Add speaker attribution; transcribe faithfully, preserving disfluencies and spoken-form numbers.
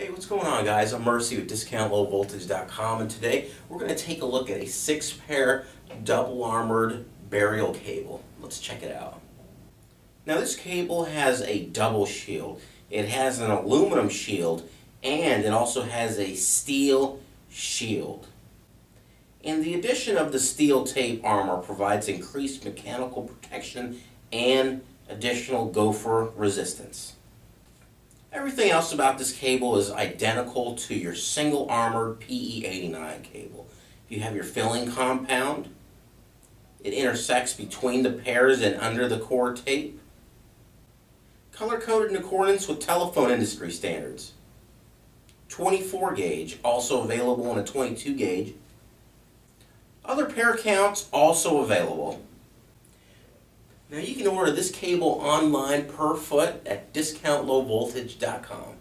Speaker 1: Hey, what's going on, guys? I'm Mercy with discount low voltage dot com, and today we're going to take a look at a six pair double armored burial cable. Let's check it out. Now, this cable has a double shield. It has an aluminum shield and it also has a steel shield. And the addition of the steel tape armor provides increased mechanical protection and additional gopher resistance. Everything else about this cable is identical to your single armored P E eighty-nine cable. You have your filling compound. It intersects between the pairs and under the core tape. Color coded in accordance with telephone industry standards. twenty-four gauge, also available in a twenty-two gauge. Other pair counts also available. Now, you can order this cable online per foot at discount low voltage dot com.